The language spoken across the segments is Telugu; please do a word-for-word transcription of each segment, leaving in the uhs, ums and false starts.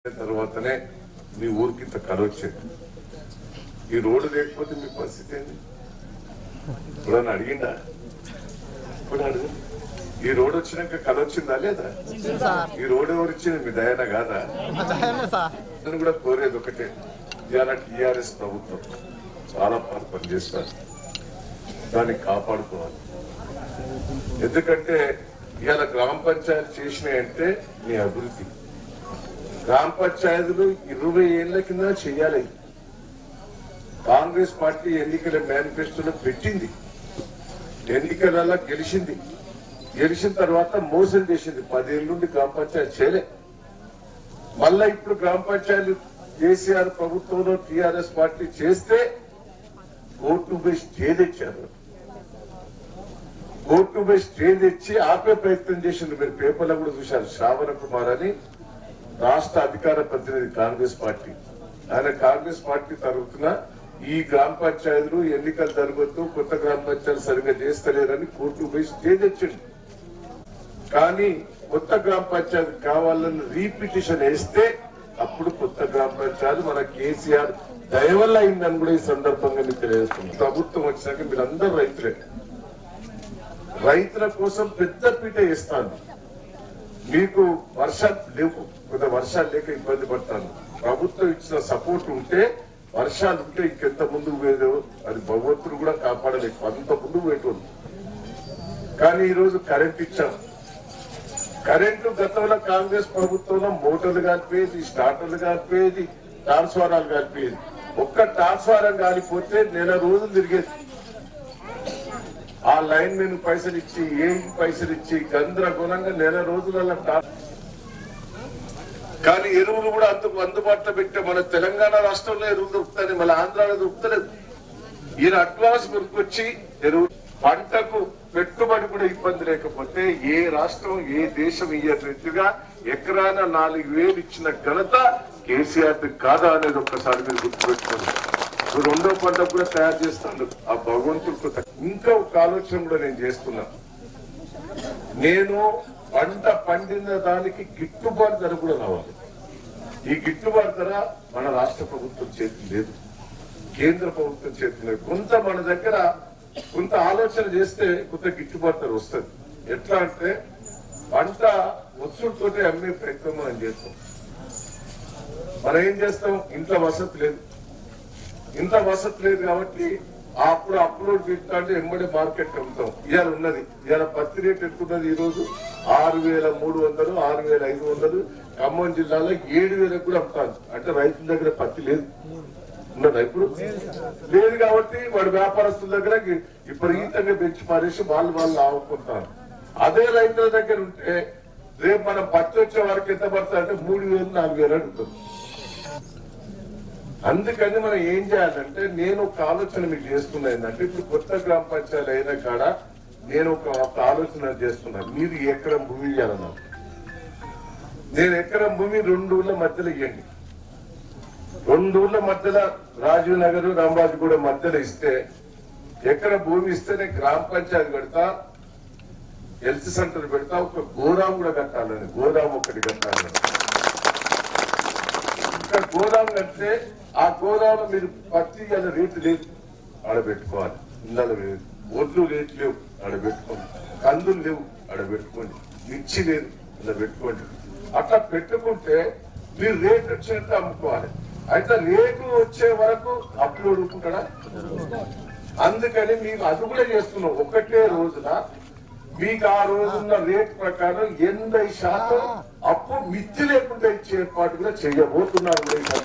తర్వాతనే మీ ఊరికి ఇంత కళ వచ్చింది. ఈ రోడ్డు లేకపోతే మీ పరిస్థితి ఏంది? ఇప్పుడు అడిగిందా? ఇప్పుడు అడుగు. ఈ రోడ్డు వచ్చినాక కళ వచ్చిందా లేదా? ఈ రోడ్డు ఎవరు ఇచ్చింది? మీ దయన కాదా? నేను కూడా కోరేది ఒకటే, ఇవాళ టీఆర్ఎస్ ప్రభుత్వం చాలా బాగా పనిచేస్తారు, దాన్ని కాపాడుకోవాలి. ఎందుకంటే ఇవాళ గ్రామ పంచాయతీ చేసినాయంటే మీ అభివృద్ధి. గ్రామ పంచాయతీలు ఇరవై ఏళ్ల కింద చేయాలి. కాంగ్రెస్ పార్టీ ఎన్నికల మేనిఫెస్టోలో పెట్టింది, ఎన్నికలలో గెలిచింది, గెలిచిన తర్వాత మోసం చేసింది. పదేళ్ళ నుండి గ్రామ పంచాయతీ చేయలే. మళ్ళా ఇప్పుడు గ్రామ పంచాయతీ కేసీఆర్ ప్రభుత్వంలో టీఆర్ఎస్ పార్టీ చేస్తే కోర్టు పోయి స్టే తెచ్చారు. కోర్టు పోయి స్టే తెచ్చి ఆపే ప్రయత్నం చేసింది. మీరు పేపర్లో కూడా చూశారు. శ్రావణ కుమార్ అని రాష్ట్ర అధికార ప్రతినిధి కాంగ్రెస్ పార్టీ, ఆయన కాంగ్రెస్ పార్టీ తరఫున ఈ గ్రామ పంచాయతీలు ఎన్నికలు జరగొద్దు, కొత్త గ్రామ పంచాయతీలు సరిగ్గా చేస్తలేరని కోర్టు పోయి స్టే తెచ్చింది. కానీ కొత్త గ్రామ పంచాయతీ కావాలని రీపిటిషన్ వేస్తే అప్పుడు కొత్త గ్రామ పంచాయతీ మన కేసీఆర్ దయవల్ల అయిందని కూడా ఈ సందర్భంగా మీకు తెలియజేస్తుంది. ప్రభుత్వం వచ్చినాక మీరందరూ రైతులే. రైతుల కోసం పెద్ద పీట వేస్తాను. మీకు వర్షాలు లేవు, కొంత వర్షాలు లేక ఇబ్బంది పడతాను. ప్రభుత్వం ఇచ్చిన సపోర్ట్ ఉంటే, వర్షాలు ఉంటే ఇంకెంత ముందుకు పోయేదో అది భగవంతుడు కూడా కాపాడలేదు, అంత ముందుకు పోయేటోడు. కానీ ఈరోజు కరెంట్ ఇచ్చాం. కరెంటు గతంలో కాంగ్రెస్ ప్రభుత్వంలో మోటార్లు కాలిపోయేది, స్టార్టర్లు కాలిపోయేది, ట్రాన్స్ఫారాలు కాలిపోయేది. ఒక్క ట్రాన్స్ఫారం కాలిపోతే నెల రోజులు తిరిగేది. ఆ లైన్ మెన్ పైసలు ఇచ్చి, ఏం పైసలు ఇచ్చి గందరగోళంగా నెల రోజులలో. కానీ ఎరువులు కూడా అందుకు అందుబాటులో పెట్టే మన తెలంగాణ రాష్ట్రంలో ఎరువులు దొరుకుతాయి, మళ్ళీ ఆంధ్రాలో దొరుకుతలేదు. ఈయన అడ్వాన్స్ కొనుక్కొచ్చి ఎరువు పంటకు పెట్టుబడి కూడా ఇబ్బంది లేకపోతే ఏ రాష్ట్రం ఏ దేశం ఇయ్యగా ఎకరాన నాలుగు వేలు ఇచ్చిన ఘనత కేసీఆర్ కాదా అనేది ఒక్కసారి మీరు గుర్తుపెట్టుకోండి. రెండో పంట కూడా తయారు చేస్తాను. ఆ భగవంతుడికి ఇంకా ఒక ఆలోచన కూడా నేను చేస్తున్నా. నేను పంట పండిన దానికి గిట్టుబాటు ధర కూడా రావాలి. ఈ గిట్టుబాటు ధర మన రాష్ట్ర ప్రభుత్వం చేతి లేదు, కేంద్ర ప్రభుత్వం చేతి లేదు. కొంత మన దగ్గర కొంత ఆలోచన చేస్తే కొంత గిట్టుబాటు ధర వస్తుంది. ఎట్లా అంటే పంట వస్తువులతోటి అమ్మే ప్రయత్నం మనం చేస్తాం. మనం ఏం చేస్తాం? ఇంట్లో వసతి లేదు, ఇంత వసతి లేదు కాబట్టి అప్పుడు అప్లోడ్ చేస్తా అంటే ఎంబడే మార్కెట్ అమ్ముతాం. ఇవాళ ఉన్నది, ఇవాళ పత్తి రేట్ ఎక్కున్నది. ఈ రోజు ఆరు వేల మూడు వందలు ఆరు వేల ఐదు వందలు ఖమ్మం జిల్లాలో ఏడు వేలకు కూడా అమ్ముతాను. అంటే రైతుల దగ్గర పత్తి లేదు, ఉన్నదా? ఇప్పుడు లేదు కాబట్టి వాడు వ్యాపారస్తుల దగ్గర విపరీతంగా పెంచి పారేసి వాళ్ళు వాళ్ళు ఆవుకుంటారు. అదే రైతుల దగ్గర ఉంటే రేపు మనం పత్తి వచ్చే వారికి ఎంత పడుతుంది అంటే మూడు వేలు నాలుగు వేలు అడుగుతుంది. అందుకని మనం ఏం చేయాలంటే, నేను ఒక ఆలోచన మీకు చేస్తున్నా ఏంటంటే, ఇప్పుడు కొత్త గ్రామ పంచాయతీ అయిన కాడ నేను ఒక ఆలోచన చేస్తున్నా. మీరు ఎకరం భూమి ఇవ్వాలన్నా, నేను ఎకరం భూమి రెండు ఊళ్ళ మధ్యలో ఇవ్వండి. రెండు ఊళ్ళ మధ్యలో రాజీవ్ నగర్ రామరాజుగూడ మధ్యలో ఇస్తే, ఎకరం భూమి ఇస్తే నేను గ్రామ పంచాయతీ పెడతా, హెల్త్ సెంటర్ పెడతా, ఒక గోదాం కూడా కట్టాలని, గోదాం ఒకటి కట్టాలని. ఇక్కడ గోదాం కడితే ఆ గోదాంలో మీరు పత్తి రేటు లేదు ఆడబెట్టుకోవాలి, ఇళ్ళలో లేదు, ఒడ్లు రేటు లేవు ఆడబెట్టుకోండి, కందులు లేవు ఆడబెట్టుకోండి, మిర్చి లేదు ఇలా పెట్టుకోండి. అట్లా పెట్టుకుంటే మీరు రేటు వచ్చినట్టు అమ్ముకోవాలి. అయితే రేటు వచ్చే వరకు అప్పులు అడుగుకుంటాడా? అందుకని మీకు అది కూడా చేస్తున్నాం. ఒకటే రోజున మీకు ఆ రోజున్న రేట్ ప్రకారం ఎనభై శాతం అప్పు మిత్తి లేకుండా ఇచ్చే ఏర్పాటు కూడా చేయబోతున్నారు.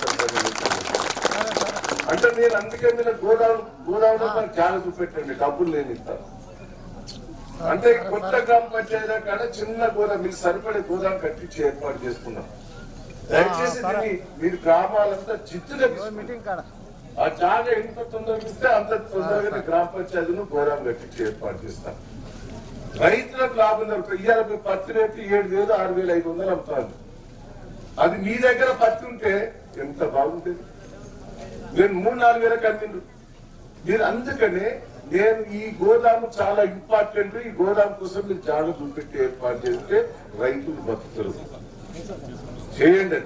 అంటే నేను అందుకే మీరు గోదావరి గోదావరిలో నాకు చాలా చూపెట్టండి, డబ్బులు నేను ఇస్తాను. అంటే కొత్త గ్రామ పంచాయతీ కాడ చిన్న గోదాం, మీకు సరిపడే గోదాం కట్టించి ఏర్పాటు చేసుకున్నాం. దయచేసి దీన్ని మీరు గ్రామాలంతా చిత్తుగా ఆ జాగా ఎంత తొందరగా ఇస్తే అంత తొందరగా గ్రామ పంచాయతీను గోదాం కట్టించి ఏర్పాటు చేస్తాం. రైతులకు లాభం జరుగుతుంది. ఇవాళ మీ పత్తి రేటు ఏడు వేలు ఆరు వేల ఐదు వందలు అమ్ముతాను. అది మీ దగ్గర పత్తి ఉంటే ఎంత బాగుంటుంది. నేను మూడు నాలుగు వేలకు అమ్మిండు మీరు. అందుకనే నేను ఈ గోదాము చాలా ఇంపార్టెంట్. ఈ గోదాం కోసం మీరు జాగ్రత్త చూపెట్టి ఏర్పాటు చేస్తే రైతులు బతుకుతారు. చేయండి.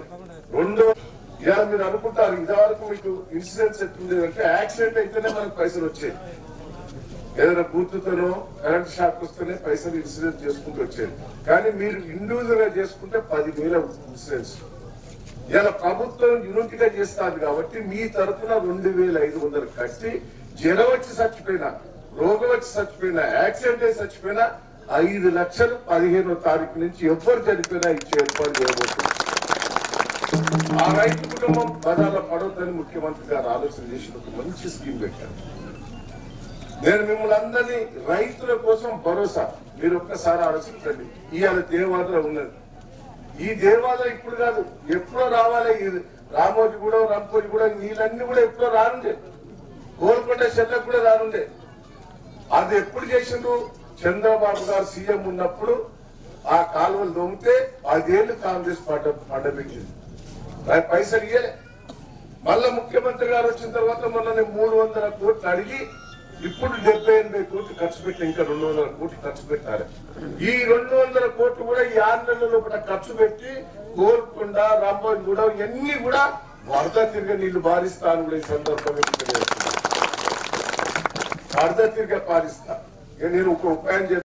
రెండో ఇవాళ మీరు అనుకుంటారు ఇదివరకు మీకు ఇన్సూరెన్స్ ఎట్లుంది అంటే యాక్సిడెంట్ అయితేనే మనకు పైసలు వచ్చాయి, ఏదైనా గుర్తుతోనో కరెంట్ షాక్ వస్తేనే పైసలు ఇన్సూరెన్స్ చేసుకుంటూ వచ్చేది. కానీ మీరు ఇండివిజువల్ గా చేసుకుంటే పదివేల ఇన్సూరెన్స్. ఇలా ప్రభుత్వం యూనిట్ గా చేస్తారు కాబట్టి మీ తరఫున రెండు వేల ఐదు వందలు కట్టి జ్వరం వచ్చి చచ్చిపోయినా, రోగం వచ్చి చచ్చిపోయినా, యాక్సిడెంట్ అయి చచ్చిపోయినా ఐదు లక్షలు పదిహేనో తారీఖు నుంచి ఎవరు చనిపోయినా ఇచ్చే ఏర్పాటు చేయబోతుంది. ఆ రైతు కుటుంబం బదాల పడవద్దని ముఖ్యమంత్రి గారు ఆలోచన చేసిన ఒక మంచి స్కీమ్ పెట్టారు. నేను మిమ్మల్ని అందరినీ రైతుల కోసం భరోసా, మీరు ఒక్కసారి ఆలోచించండి. ఇవాళ దేవాలయం ఉన్నది, ఈ దేవాలయం ఇప్పుడు కాదు ఎప్పుడో రావాలి. రామోజీ కూడా రంపోజీ కూడా నీళ్ళన్నీ కూడా ఎప్పుడో రానుండే, గోల్కొండ చెల్లకు కూడా రానుండే. అది ఎప్పుడు చేసిండ్రు? చంద్రబాబు గారు సీఎం ఉన్నప్పుడు ఆ కాలువలు దొంగితే పదేళ్లు కాంగ్రెస్ పార్టీ పండబెట్టింది, పైసలు ఇయ్యలే. మళ్ళా ముఖ్యమంత్రి గారు వచ్చిన తర్వాత మొన్న మూడు వందల కోట్లు అడిగి ఇప్పుడు డెబ్బై ఎనభై కోట్లు ఖర్చు పెట్టి ఇంకా రెండు వందల కోట్లు ఖర్చు పెట్టాలి. ఈ రెండు వందల కోట్లు కూడా ఈ ఆరు నెలల లోపల ఖర్చు పెట్టి గోల్కొండ రాంబాబు కూడా ఇవన్నీ కూడా వరద తిరిగే నీళ్లు బారిస్తాను కూడా ఈ సందర్భంగా వరద తిరిగే పారిస్తా. నేను ఒక ఉపాయం